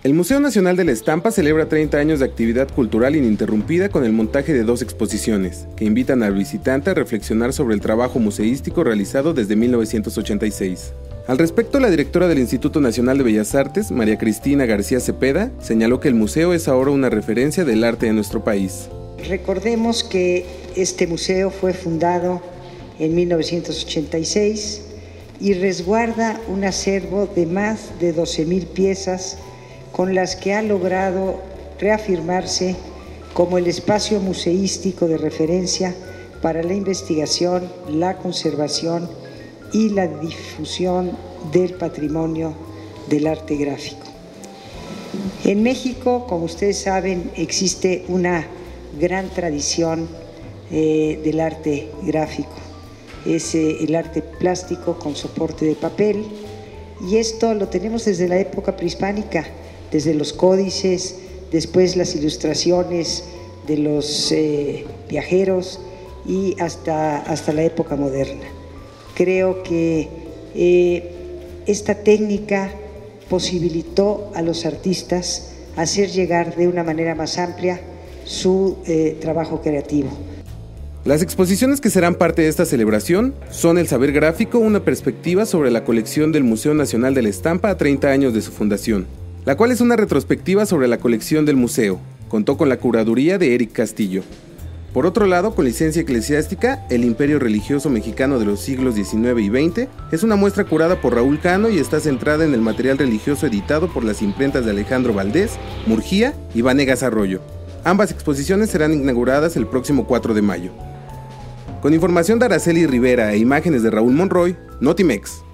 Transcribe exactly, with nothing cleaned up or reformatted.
El Museo Nacional de la Estampa celebra treinta años de actividad cultural ininterrumpida con el montaje de dos exposiciones, que invitan al visitante a reflexionar sobre el trabajo museístico realizado desde mil novecientos ochenta y seis. Al respecto, la directora del Instituto Nacional de Bellas Artes, María Cristina García Cepeda, señaló que el museo es ahora una referencia del arte de nuestro país. Recordemos que este museo fue fundado en mil novecientos ochenta y seis y resguarda un acervo de más de doce mil piezas con las que ha logrado reafirmarse como el espacio museístico de referencia para la investigación, la conservación y la difusión del patrimonio del arte gráfico. En México, como ustedes saben, existe una gran tradición eh, del arte gráfico. Es eh, el arte plástico con soporte de papel, y esto lo tenemos desde la época prehispánica, desde los códices, después las ilustraciones de los eh, viajeros y hasta, hasta la época moderna. Creo que eh, esta técnica posibilitó a los artistas hacer llegar de una manera más amplia su eh, trabajo creativo. Las exposiciones que serán parte de esta celebración son El Saber Gráfico, una perspectiva sobre la colección del Museo Nacional de la Estampa a treinta años de su fundación, la cual es una retrospectiva sobre la colección del museo. Contó con la curaduría de Eric Castillo. Por otro lado, con licencia eclesiástica, El Imperio Religioso Mexicano de los siglos diecinueve y veinte es una muestra curada por Raúl Cano y está centrada en el material religioso editado por las imprentas de Alejandro Valdés, Murgía y Vanegas Arroyo. Ambas exposiciones serán inauguradas el próximo cuatro de mayo. Con información de Araceli Rivera e imágenes de Raúl Monroy, Notimex.